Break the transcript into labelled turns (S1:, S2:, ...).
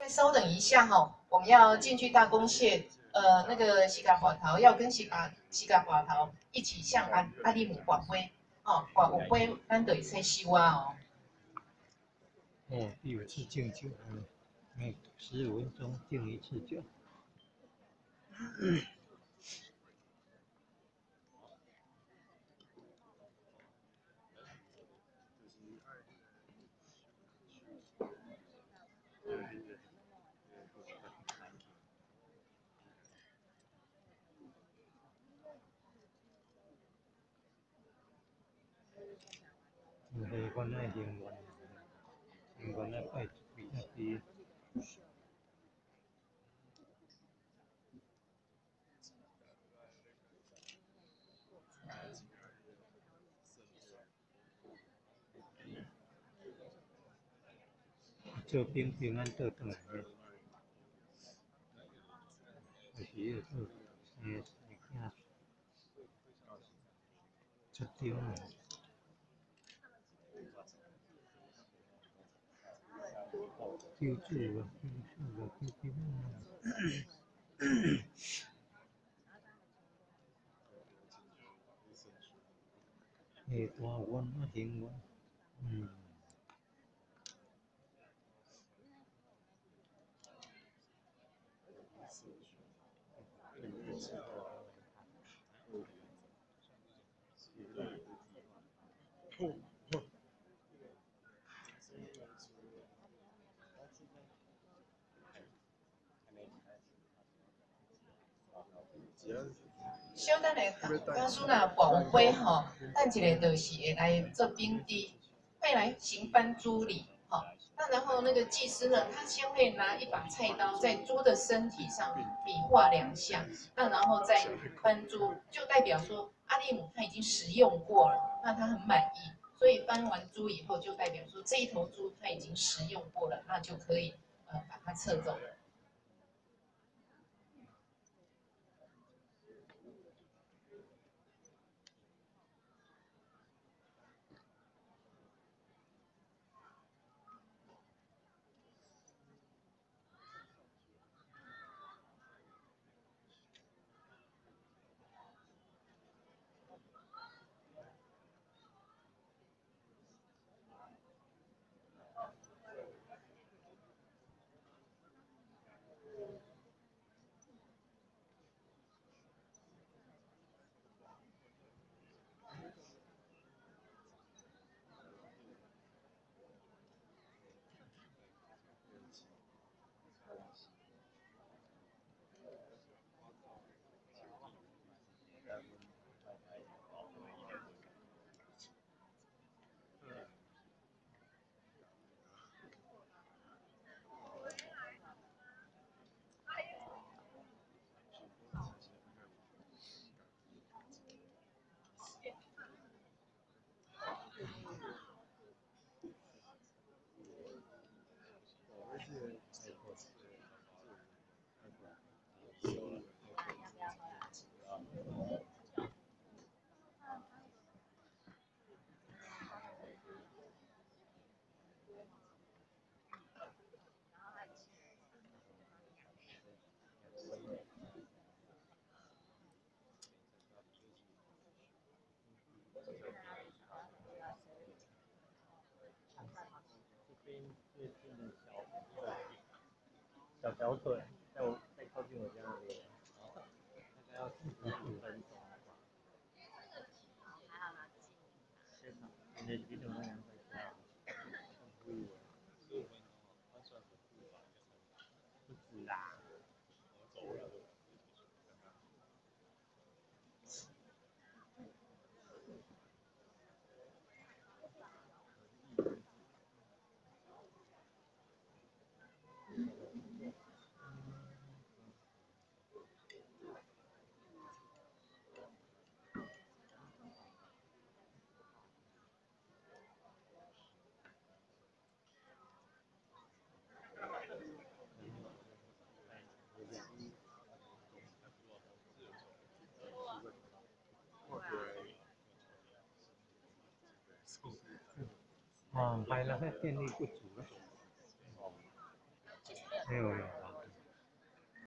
S1: 再稍等一下哈，我们要进去大公蟹，那个西嘎华桃要跟西嘎华桃一起向阿里姆广威哦，广威安德塞西哇哦。
S2: 哦，第五次敬酒，每15分钟敬一次酒。係講咧幸運咧係別一啲。做平安倒轉來嘅，就是做出張啊，救助啊，誒大運啊幸運，
S1: 小等下，刚说那广威吼，等一个就是会来做冰滴，会来行翻猪礼，好，那然后那个祭司呢，他先会拿一把菜刀在猪的身体上比划2下，那然后再翻猪，就代表说阿利姆他已经食用过了，那他很满意，所以翻完猪以后，就代表说这一头猪他已经食用过了，那就可以把它撤走了。
S2: 小腿，再靠近我家那边，大概要45分钟。现场，你的几点钟回家？不止啦。係啦，電力不足啦。 有。